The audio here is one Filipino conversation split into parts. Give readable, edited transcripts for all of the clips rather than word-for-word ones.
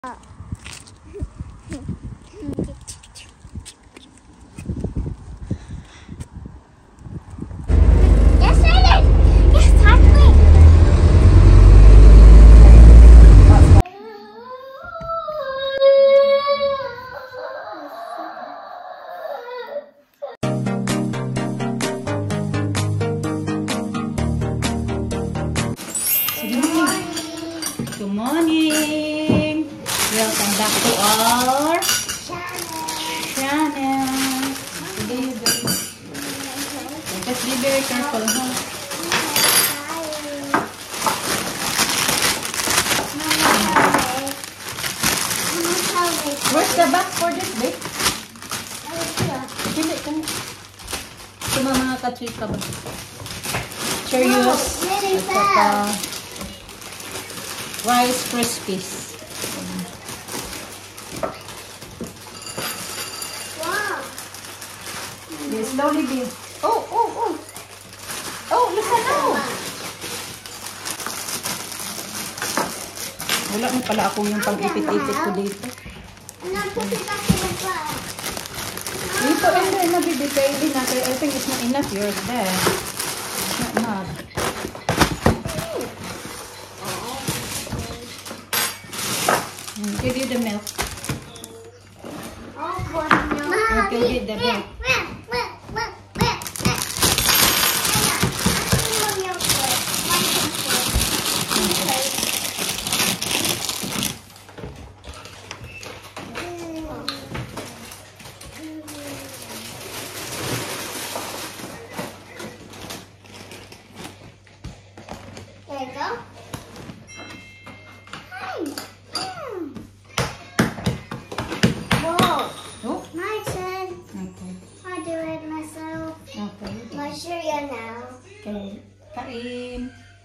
Good morning! Welcome back to our channel. Just be very careful, huh? Where's the back for this, babe? Hindi ka na. Ito mga ka-chika ba? Cheerios. At saka Rice Krispies. Wow. Yes, slowly, babe. Oh, oh, oh. Oh, listen now. Wala na pala akong yung pag-ipit-ipit ko dito. Dito, and then, nabibigay din natin. I think it's not enough yours there. It's not enough. Give you the milk. I'll give you the milk. There you go. Oh, My turn. okay. I do it myself. Okay. My cereal now. Okay. Kain.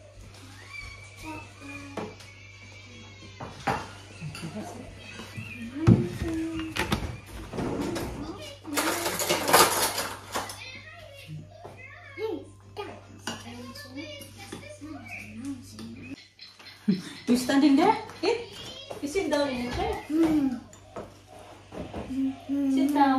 That's it. You standing there? Eat. You sit down in the chair. Sit down.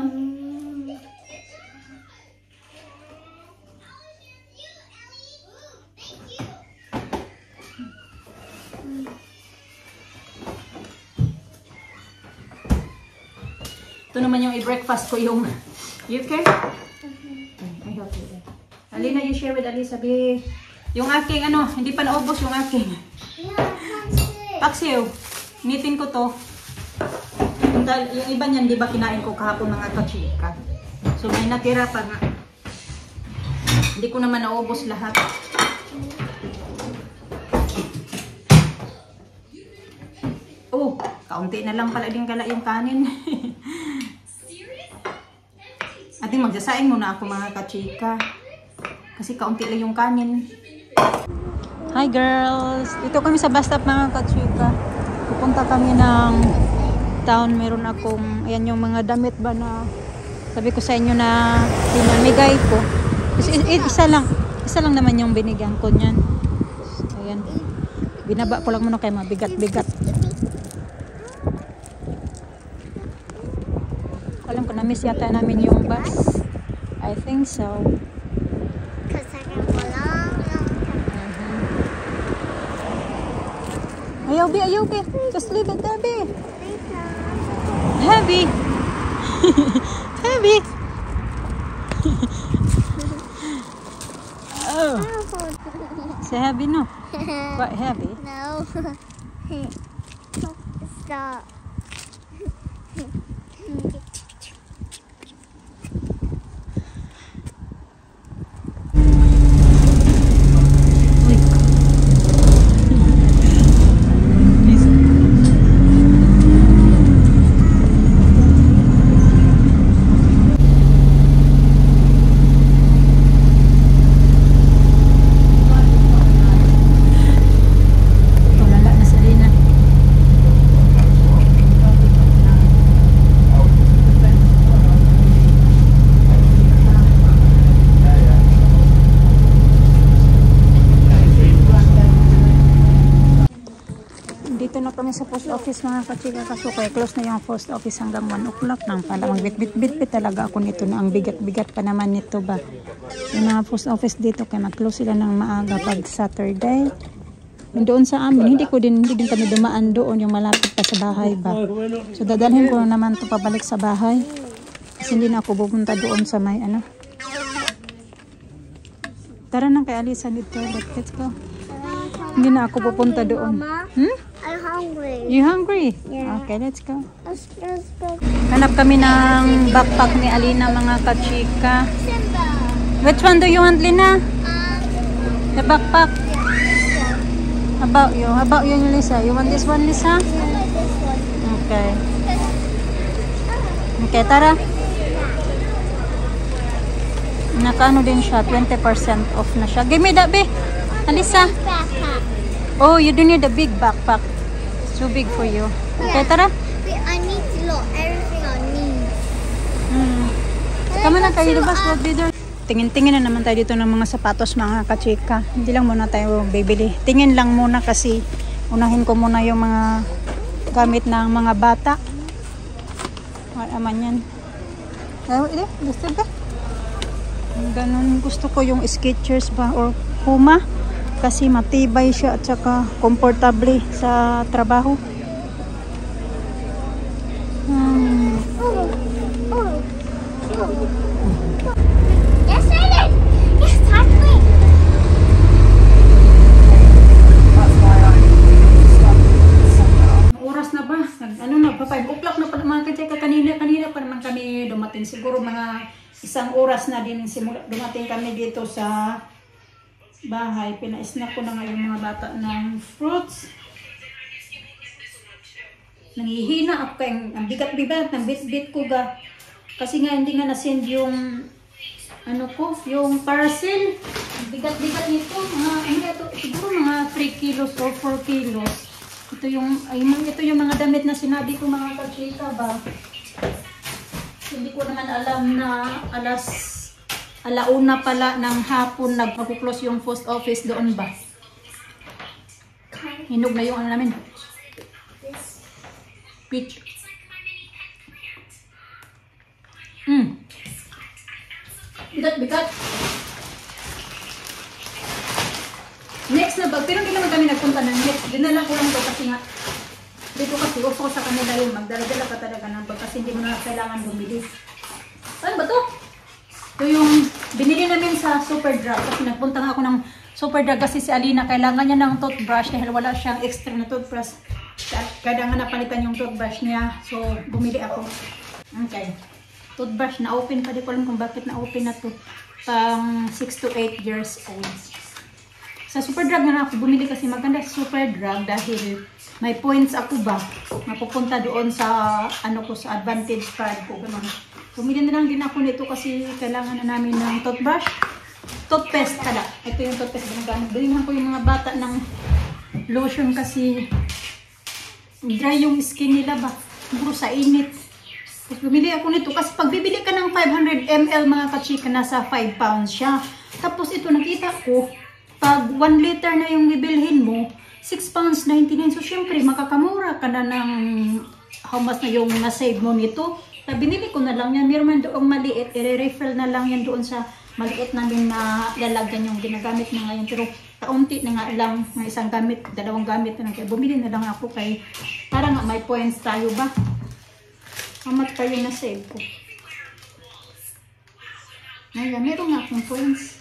Ito naman yung i-breakfast ko yung... You okay? I help you there. Alina, you share with Ali. Sabi, yung aking ano, hindi pa naubos yung aking. Paksiw. Nitin ko to. Yung iba niyan, di ba kinain ko kahapon mga kachika. So may natira pa nga. Hindi ko naman naubos lahat. Oh, kaunti na lang pala din kala yung kanin. Ating magsasaing muna ako mga kachika. Kasi kaunti lang yung kanin. Hi girls! Dito kami sa bus stop mga kachika. Pupunta kami ng town. Meron akong, ayan yung mga damit ba na sabi ko sa inyo na pinamigay ko. Isa lang naman yung binigyan ko niyan. Ayan. Binaba ko lang muna kay mabigat-bigat. Alam ko na miss yata namin yung bus. I think so. Ayaw, be. Just leave it there, be. Heavy. Heavy. Oh. It's heavy, no? Quite heavy. No. Stop. office mga kachika. Kaso kaya close na yung post office hanggang 1 o'clock nang pala. Magbit-bit talaga ako nito na ang bigat-bigat pa naman nito ba. Yung mga post office dito kaya mag-close sila ng maaga pag Saturday. Doon sa amin, hindi din kami dumaan doon yung malapit pa sa bahay ba. So dadalhin ko naman to pabalik sa bahay. Kasi hindi na ako pupunta doon sa may ano. Tara na kay Alisa dito. Let's go. Hindi na ako pupunta doon. I'm hungry. You hungry? Yeah. Okay, let's go. Let's go. Hanap kami ng backpack ni Alina mga kachika. Simba. Which one do you want, Lina? The backpack? How about you, Lisa? You want this one, Lisa? This one. Okay. Okay, tara. Nakaano din siya, 20% off na siya. Give me that, be. Alisa. Backpack. Oh, you don't need a big backpack. It's too big for you. Okay, tara. I need to look everything on me. Tama na kayo, labas. What be there? Tingin-tingin na naman tayo dito ng mga sapatos mga kachika. Hindi lang muna tayo bibili. Tingin lang muna kasi unahin ko muna yung mga gamit ng mga bata. Wala man yan. Gusto ba? Ganun. Gusto ko yung Skechers ba or Puma. Kasi matibay siya at saka komportable sa trabaho. Yes, I did. Yes, exactly. Oras na ba? Ano na ba? 5 o'clock na pa mga kachika. Kanina pa naman kami dumating. Siguro mga 1 oras na din dumating kami dito sa bahay. Pina-snack ko na nga yung mga bata ng fruits. Nangihina ako kayong ang bigat-bigat ng bit-bit ko ga. Kasi nga hindi nga na-send yung ano ko, yung parcel. Ang bigat-bigat nito. Siguro mga 3 kilos or 4 kilos. Ito yung mga damit na sinabi ko mga kachika ba. Hindi ko naman alam na alauna pala ng hapon nagpakuklose yung post office doon ba. Hinog na yung ano namin. Peach. Bigat. Next na bag. Pero hindi naman kami nagpunta ng next. Dinala ko lang ito kasi nga dito kasi uso sa kanila yung magdala-dala ka talaga ng bag kasi hindi mo na kailangan bumili. Ano ba to? Ito yung binili namin sa Superdrug kasi nagpunta nga ako ng Superdrug kasi si Alina kailangan niya ng toothbrush dahil wala siyang extra na toothbrush. Kailangan napalitan yung toothbrush niya. So, bumili ako. Okay. Toothbrush na open pa. Di ko alam kung bakit na open na to. Pang 6 to 8 years old. Sa Superdrug na ako bumili kasi maganda sa Superdrug dahil may points ako ba. Mapupunta doon sa ano ko sa Advantage card ko. Ganun. Bumili na lang din ako nito kasi kailangan na namin ng toothbrush. Toothpaste pala. Ito yung toothpaste. Bilhin ko yung mga bata ng lotion kasi dry yung skin nila ba. Siguro sa init. Tapos bumili ako nito kasi pag bibili ka ng 500 ml mga kachika, nasa 5 pounds siya. Tapos ito nakita ko, pag 1 liter na yung bibilhin mo, 6 pounds 99. So syempre makakamura ka na ng how much na yung na-save mo nito. Binili ko na lang yan. Meron man doong maliit. I-refill na lang yan doon sa maliit namin na lalagyan yung ginagamit na ngayon. Pero kaunti na nga lang. May isang gamit, 2 gamit na lang. Kaya bumili na lang ako kay para nga may points tayo ba. How much pa yung na-save ko? Ngayon, meron nga akong points.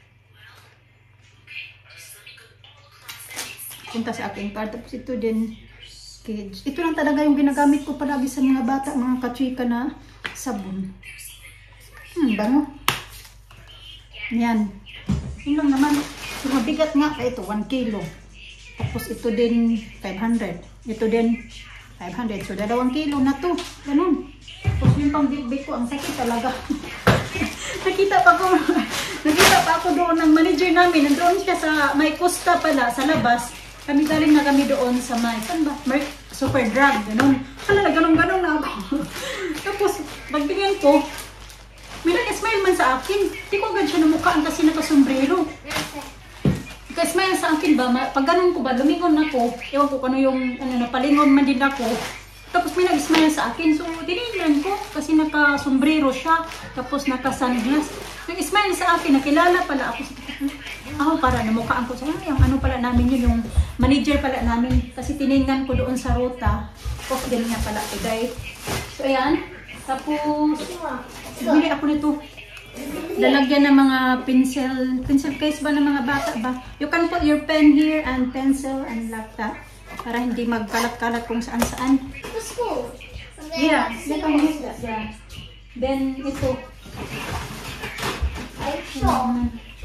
Punta sa aking card. Tapos ito din. Ito lang talaga yung ginagamit ko palagi sa mga bata, mga kachika na sabon. Bango. Yan. Yun lang naman. So, mabigat nga. Ito, 1 kilo. Tapos ito din, 500. Ito din, 500. So, 2 kilo na to. Ganun. Tapos yung pang bit-bit ko, ang sakit talaga. Nakita pa ako doon ng manager namin. Nandoon siya sa may Costa pala, sa labas. Kami galing na kami doon sa may, saan ba? Superdrug, gano'n. Hala, gano'n na ako. Tapos, pagtingin ko, may nag-smile man sa akin. Di ko agad siya namukhaan kasi nakasombrero. Kasi may sa akin ba, pag ganun ko ba, lumingon ako, ewan ko kano yung, napalingon man din ako. Tapos may nag-smile sa akin, so tinignan ko, kasi naka-sombrero siya, tapos naka-sunglass. Nag-smile sa akin, nakilala pala ako. Ako para namukhaan ko sa yung ano pala namin yun, yung manager pala namin. Kasi tinignan ko doon sa ruta, off din niya pala today. So ayan, tapos, bili ako nito. Lalagyan ng mga pencil case ba ng mga bata ba? You can put your pen here and pencil and laptop para hindi magkalat-kalat kung saan-saan. To school. Yeah, you can use that. Yeah. Then ito. Are you sure?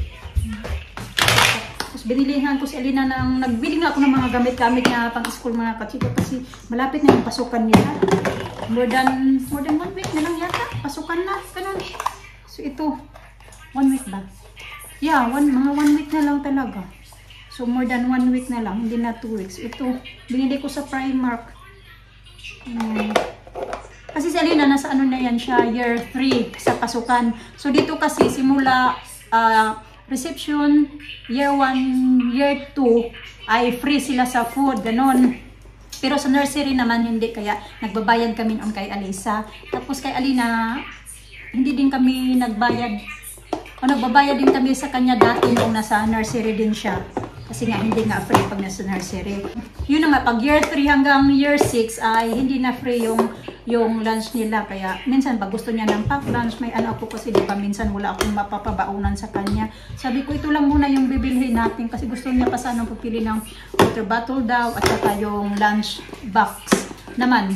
Tapos binilihan ko si Alina ng nagbili nga ako ng mga gamit-gamit na pang-school mga kachika kasi malapit na yung pasukan nila. More than 1 week na lang yata. Pasukan na. Ganun. So ito, 1 week ba? Yeah, mga 1 week na lang talaga. So more than 1 week na lang, hindi na 2 weeks. Ito, binili ko sa Primark. Kasi si Alina, nasa ano na yan siya, year 3 sa pasukan. So dito kasi simula reception, year 1, year 2, ay free sila sa food, ganon. Pero sa nursery naman hindi, kaya nagbabayad kami noon kay Alisa. Tapos kay Alina, hindi din kami nagbayad o nagbabayad din kami sa kanya dati nung nasa nursery din siya kasi nga hindi nga free pag nasa nursery. Yun na nga, pag year 3 hanggang year 6 ay hindi na free yung lunch nila, kaya minsan pag gusto niya ng pack lunch, may ano ako kasi di ba minsan wala akong mapapabaunan sa kanya. Sabi ko ito lang muna yung bibilhin natin kasi gusto niya pa sana pupili ng water bottle daw at saka yung lunch box naman.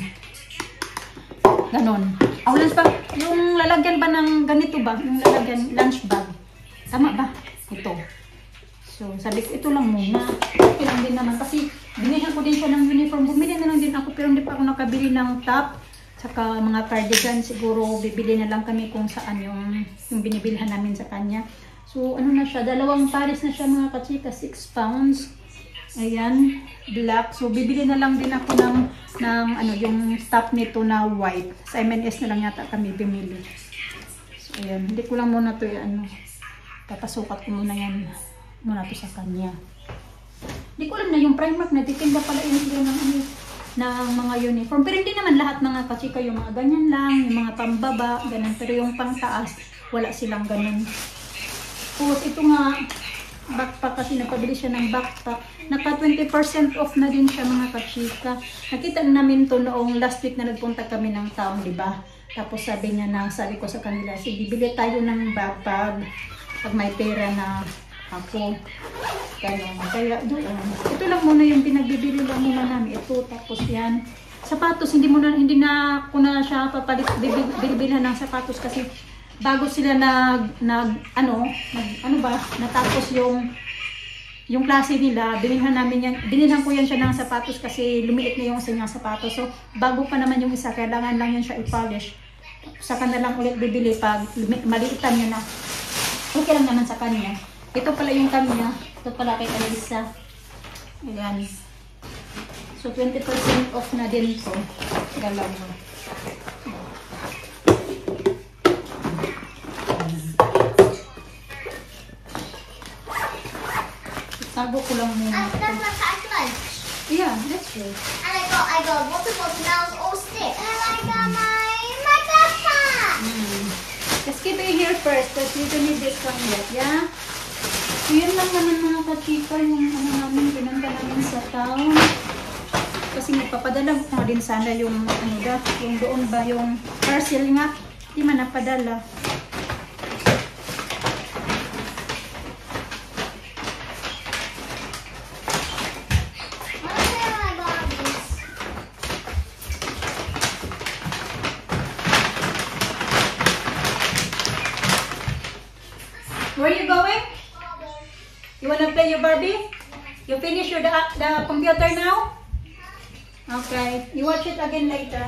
Ganon. Lunch bag, yung lalagyan ba ng ganito ba? Yung lalagyan, lunch bag. Tama ba? Ito. So, sabi ko, ito lang muna. Okay lang din naman. Kasi, binigyan ko din siya ng uniform. Bumili na lang din ako, pero hindi pa ako nakabili ng top. Saka mga cardigan, siguro, bibili na lang kami kung saan yung binibilhan namin sa kanya. So, ano na siya? 2 pares na siya mga kachika, 6 pounds. Ayan, black. So, bibili na lang din ako ng ano, yung top nito na white. Sa M&S na lang yata kami bimili. So, ayan. Hindi ko lang muna to ano. Papasukat ko muna yan. Muna to sa kanya. Hindi ko alam na yung Primark na titinda pala yun sila ng ano, ng mga uniform. Pero hindi naman lahat mga kachika yung mga ganyan lang. Yung mga pambaba, ganun. Pero yung pangtaas, wala silang ganun. Tapos, ito nga, backpack kasi napabili siya ng backpack. Naka 20% off na din siya mga kachika. Nakita namin to noong last week na nagpunta kami ng town, di ba? Tapos sabi niya na, sabi ko sa kanila, sige, bibili tayo ng backpack pag may pera na ako. Ganun. Kaya doon. Ito lang muna yung pinagbibili lang muna namin. Ito, tapos yan. Sapatos, hindi na ko na siya papalit, bibilhan ng sapatos kasi bago sila natapos yung klase nila, binilhan ko yan siya ng sapatos kasi lumiit na yung isa niyang sapatos. So, bago pa naman yung isa, kailangan lang yan siya i-polish. Saka na lang ulit bibili pag maliitan niya na. Okay lang naman sa kanya. Ito pala yung kanya. Ito pala kay Alisa. Ayan. So, 20% off na din to. Dalawa. Tago ko lang muna. That's my packed lunch. Yeah, that's true. And I got multiple smells all stick. And I got my backpack. Just keep it here first because you don't need this one yet, yeah? So, yun lang naman mga kachika yung ano namin, pinanda namin sa town. Kasi nagpapadala ko nga din sana yung ano da, yung doon ba yung parcel nga, hindi man napadala. Where are you going? You wanna play your Barbie? You finish the computer now? Okay. You watch it again later.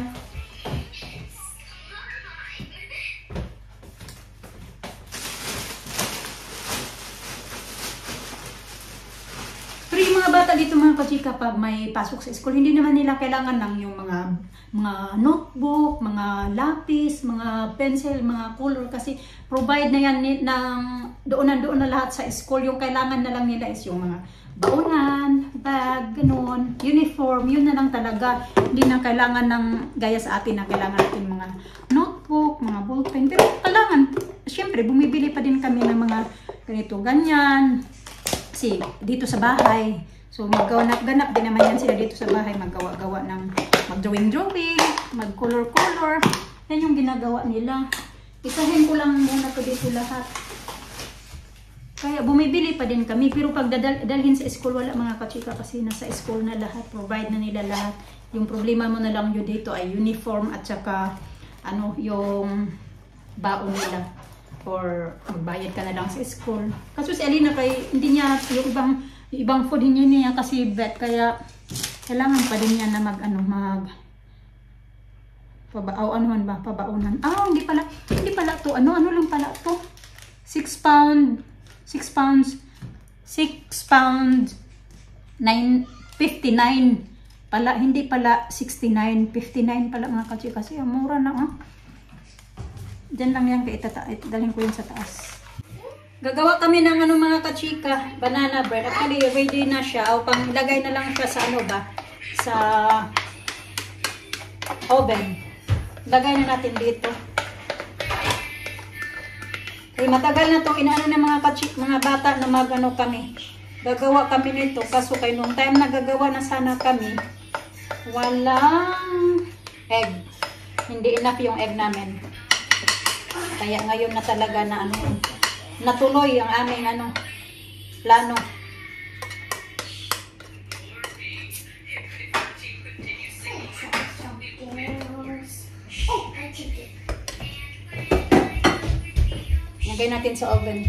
Free mga bata dito mga kachika, pag may pasok sa school, hindi naman nila kailangan ng yung mga notebook, mga lapis, mga pencil, mga color, kasi provide na yan ng doon na lahat sa school. Yung kailangan na lang nila is yung mga baunan, bag, ganun, uniform, yun na lang talaga. Hindi na kailangan ng gaya sa atin na kailangan natin mga notebook, mga ballpen. Pero kailangan, syempre, bumibili pa din kami ng mga ganito, ganyan. Kasi dito sa bahay, so magganap din naman yan sila dito sa bahay, maggawa-gawa ng mag-drawing, mag-color-color. Yan yung ginagawa nila. Isahin ko lang muna ko dito lahat. Kaya bumibili pa din kami, pero pag dalhin sa school, wala mga kachika kasi nasa school na lahat, provide na nila lahat. Yung problema mo na lang yun dito ay uniform at saka ano, yung baon nila. Or magbayad ka na lang sa school. Kaso si Alina kay hindi niya yung ibang food hindi niya kasi vet, kaya kailangan pa din niya na pabaunan. Hindi pala to. Ano lang pala to? 6 pounds 59 pala, hindi pala 69, 59 pala mga kachika, kasi mura na Diyan lang yan, dalhin ko yun sa taas. Gagawa kami ng mga kachika, banana bread. Actually, ready na siya. O pang ilagay na lang siya sa sa oven. Lagay na natin dito. Kaya matagal na itong inaano ng mga bata na kami. Gagawa kami nito. Kaso kay nung time na gagawa na sana kami, walang egg. Hindi enough yung egg namin. Kaya ngayon na talaga na natuloy ang aming plano. Lagay natin sa oven.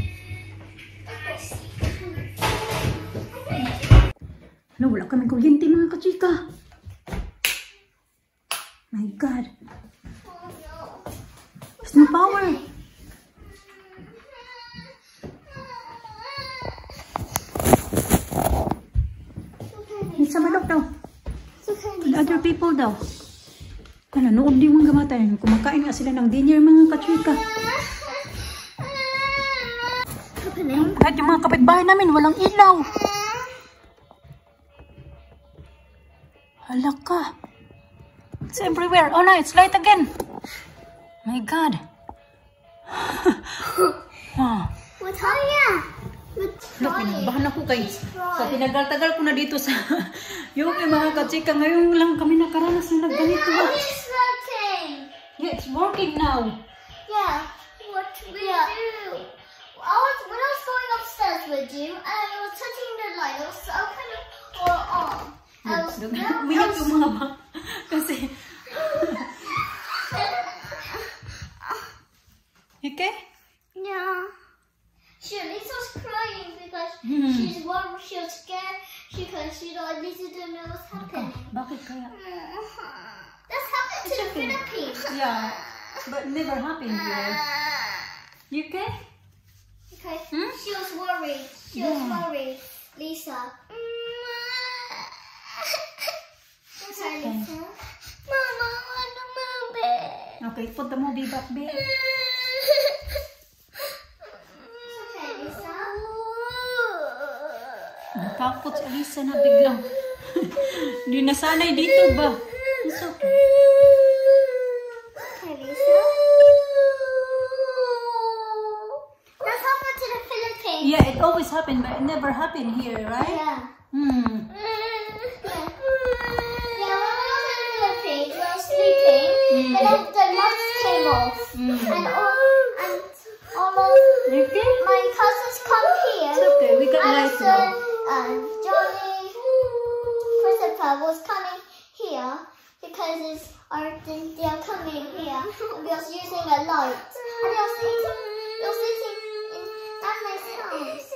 Wala kaming kuryente mga kachika. My God. There's no power. It's a manok daw. With other people daw. Noon di mga gamatay. Kumakain nga sila ng dinner mga kachika. Kahit yung mga kapitbahay namin, walang ilaw. Hala ka. It's everywhere. Oh no, it's light again. My God. Wow. What's on? Look, pinabahan ako kay. Sa tinagal-tagal ko na dito sa yung mga kachika. Ngayon lang kami nakaranas na nagganito. It's working. Yeah, it's working now. Yeah. What do we do? When I was going upstairs with you, and I was touching the light, it was open or on. Umiyak yung mga ba? Kasi... Okay? Yeah. Lisa's crying because she's worried, she was scared because Lisa didn't know what's happening. Bakit kaya? That's happened to the Philippines. Yeah, but never happened here. You okay? Okay. She was worried. She was worried. Lisa. Okay, Lisa. Mama, I want to move it. Okay, put the movie back, babe. Natakot si Alisa na biglang. Hindi nasanay dito ba? It's okay. Okay, Lisa. That's happened to the Philippines. Yeah, it always happened, but it never happened here, right? Yeah. Hmm. Yeah, when we was in the Philippines, we were sleeping, but then the lights came off. And all of my cousins come here. It's okay, we got lights now. Johnny, Christopher was coming here because they are coming here. And we was using a light. And they were sitting in Nana's house.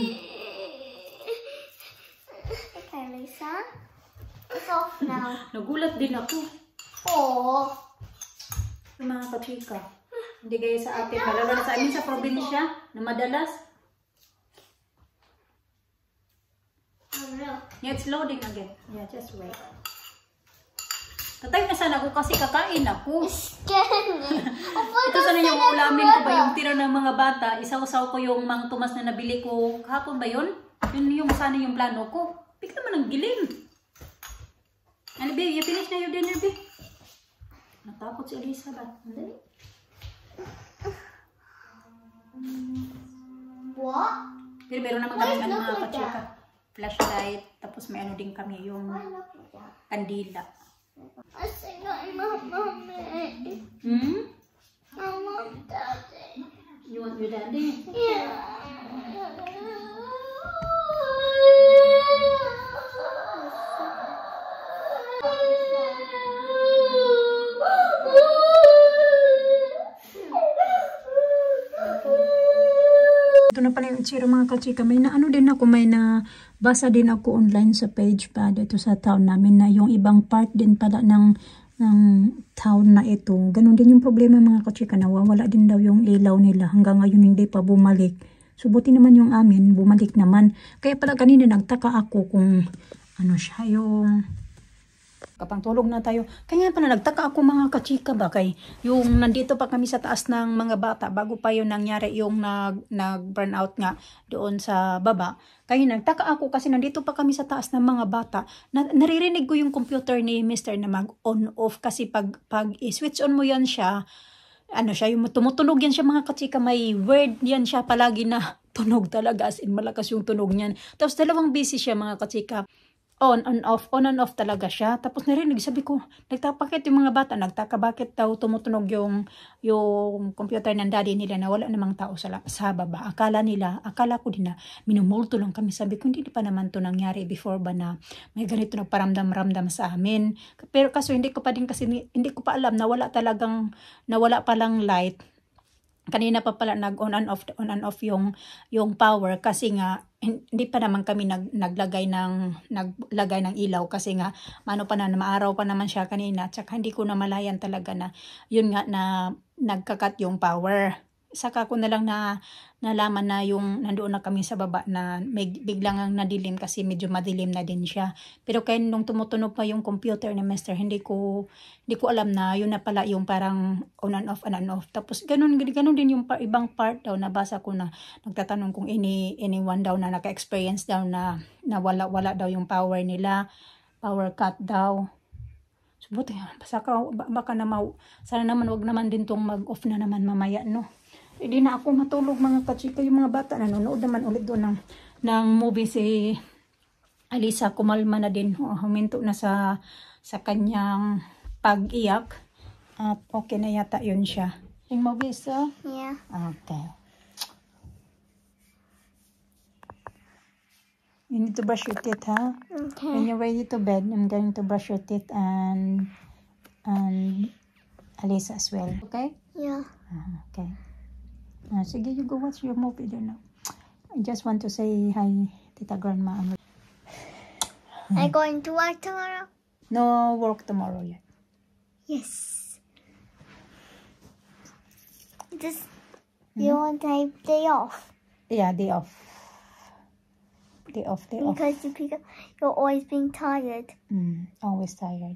Okay, Lisa. It's off now. Nagulat din ako. Oh. Yung mga kachika. Hindi gaya sa atin. Lalo na sa amin sa probinsya na madalas. no. Yeah, it's loading again. Yeah, just wait. Tatay na sana ako kasi kakain ako. Scared me. Ito sana yung ulamin ko ba, yung tira ng mga bata. Isaw-saw ko yung Mang Tomas na nabili ko. Kahapon ba yun? Yun yung sana yung plano ko. Bigla naman ang gilim. Ano, Bi? You finish na your dinner, Bi? Natakot si Elisa ba? What? Pero meron naman kami ano, mga kachika. Flashlight. Tapos may ano din kami yung kandila. I think I want mommy. Hmm? I want daddy. You want your daddy? Yeah. Ito na pala yung itsura mga kachika. May na ano din ako, may na basa din ako online sa page pa dito sa town namin na yung ibang part din pala ng town na ito. Ganon din yung problema mga kachika. Nawawala din daw yung ilaw nila. Hanggang ngayon hindi pa bumalik. So buti naman yung amin, bumalik naman. Kaya pala kanina nagtaka ako kung ano siya yung... Kapang tulog na tayo. Kaya nga pala nagtaka ako mga kachika ba kay yung nandito pa kami sa taas ng mga bata bago pa yung nangyari yung nag-burn out nga doon sa baba. Kaya nagtaka ako kasi nandito pa kami sa taas ng mga bata. Naririnig ko yung computer ni Mr. na mag-on off kasi pag i-switch on mo yan siya, ano siya, yung tumutunog yan siya mga kachika, may word yan siya palagi na tunog talaga as in malakas yung tunog niyan. Tapos dalawang busy siya mga kachika. On and off talaga siya. Tapos narinig, sabi ko, nagtapakit yung mga bata, nagtaka bakit daw tumutunog yung computer ng daddy nila na wala namang tao sa baba. Akala ko din na minumulto lang kami. Sabi ko, hindi pa naman to nangyari before ba na may ganito nagparamdam-ramdam sa amin. Pero kaso hindi ko pa alam na wala palang light. Kanina pa pala nag-on and off yung power kasi nga hindi pa naman kami naglagay ng ilaw kasi nga maaraw pa naman siya kanina, tsaka hindi ko na malayan talaga na yun nga na nagkakat yung power. Saka ko na lang nalaman na yung nandoon na kami sa baba na may biglang ang nadilim kasi medyo madilim na din siya. Pero kaya nung tumutunog pa yung computer ni Mr. hindi ko alam na yun na pala yung parang on and off. Tapos ganun din yung ibang part daw nabasa ko na nagtatanong kung anyone daw na naka-experience daw na wala daw yung power nila, power cut daw. So buti baka na sana naman wag naman din tong mag-off na naman mamaya no. Hindi na ako matulog mga kachika. Yung mga bata nanonood naman ulit doon ng movie. Si Alisa kumalma na din. Huminto na sa kanyang pag-iyak. At okay na yata yun siya. Yung movie so? Yeah. Okay. You need to brush your teeth, huh? Okay. When you're ready to bed, I'm going to brush your teeth and Alisa as well. Okay? Yeah. Okay. Sige, you go watch your movie there now. I just want to say hi, Tita Grandma. Are you going to work tomorrow? No work tomorrow yet. Yes. You want a day off? Yeah, day off. Day off. Because you're always being tired. Always tired.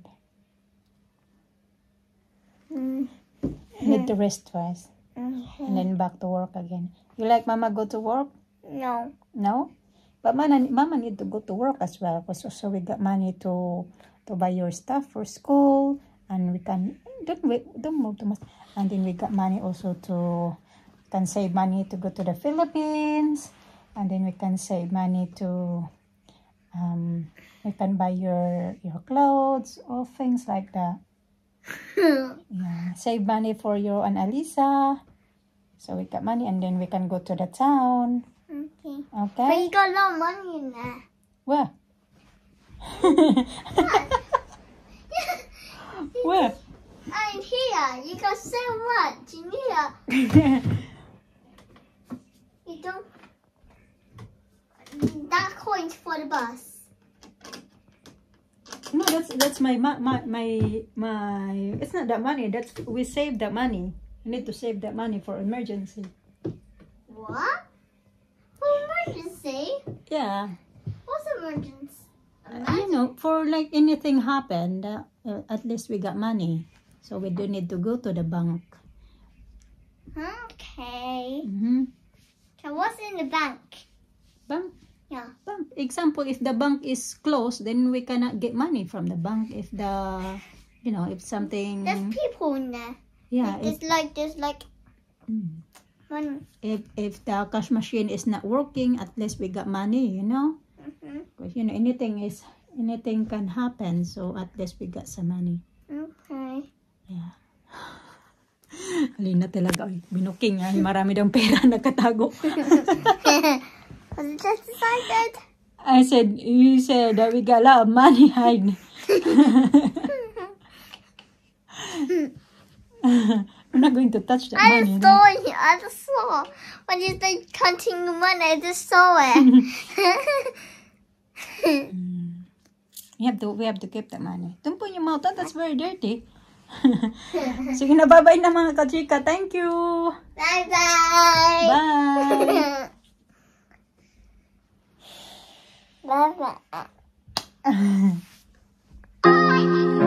Mm-hmm. Need to rest first. Mm-hmm. And then back to work again. You like Mama go to work? No. No? But Mama need to go to work as well. So we got money to buy your stuff for school. And we can, don't move too much. And then we got money also can save money to go to the Philippines. And then we can save money to, we can buy your clothes or things like that. Yeah, save money for your and Alisa. So we got money and then we can go to the town. Okay. Okay? But you got a lot of money in there. Where? Where? And here, you got so much in here. You don't. That coin's for the bus. No, that's my it's not that money. We saved that money. We need to save that money for emergency. What? For emergency? Yeah. What What's emergency? You know, for like anything happened, at least we got money. So we don't need to go to the bank. Okay. Mm-hmm. So what's in the bank? Bank. Yeah. Bank. Example, if the bank is closed, then we cannot get money from the bank. If if something. There's people in there. Yeah. There's like one. If the cash machine is not working, at least we got money, Because anything can happen, so at least we got some money. Okay. Yeah. Halina talaga. Binuking nga. Marami daw pera nakatago. Was it just decided? You said that we got a lot of money hiding. We're not going to touch that money. I just saw. When you said counting the money, I just saw it. We have to keep that money. Don't put your mouth on. That's very dirty. Sige na, bye-bye na mga kachika. Thank you. Bye-bye. Bye. Bye-bye.